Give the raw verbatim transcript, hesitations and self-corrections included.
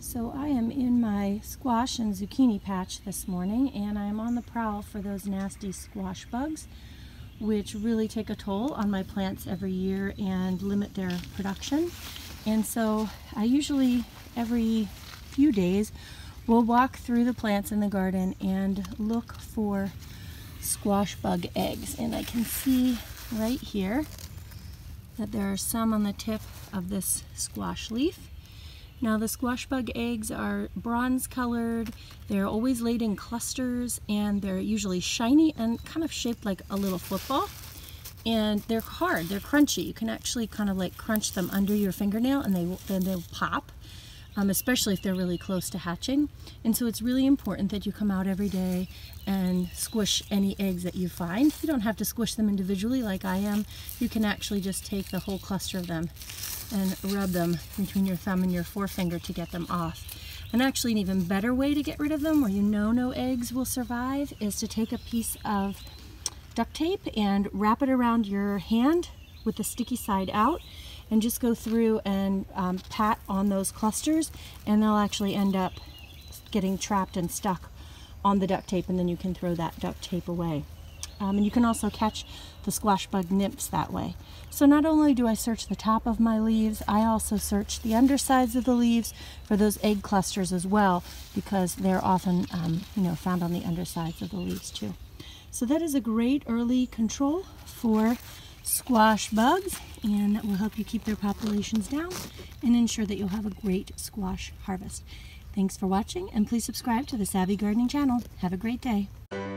So I am in my squash and zucchini patch this morning, and I'm on the prowl for those nasty squash bugs, which really take a toll on my plants every year and limit their production. And so I usually, every few days, will walk through the plants in the garden and look for squash bug eggs. And I can see right here that there are some on the tip of this squash leaf. Now the squash bug eggs are bronze colored, they're always laid in clusters, and they're usually shiny and kind of shaped like a little football. And they're hard, they're crunchy. You can actually kind of like crunch them under your fingernail and they will, then they'll pop, um, especially if they're really close to hatching. And so it's really important that you come out every day and squish any eggs that you find. You don't have to squish them individually like I am. You can actually just take the whole cluster of them and rub them between your thumb and your forefinger to get them off. And actually an even better way to get rid of them, where you know no eggs will survive, is to take a piece of duct tape and wrap it around your hand with the sticky side out and just go through and um, pat on those clusters, and they'll actually end up getting trapped and stuck on the duct tape, and then you can throw that duct tape away. Um, and you can also catch the squash bug nymphs that way. So not only do I search the top of my leaves, I also search the undersides of the leaves for those egg clusters as well, because they're often um, you know, found on the undersides of the leaves too. So that is a great early control for squash bugs, and that will help you keep their populations down and ensure that you'll have a great squash harvest. Thanks for watching, and please subscribe to the Savvy Gardening channel. Have a great day.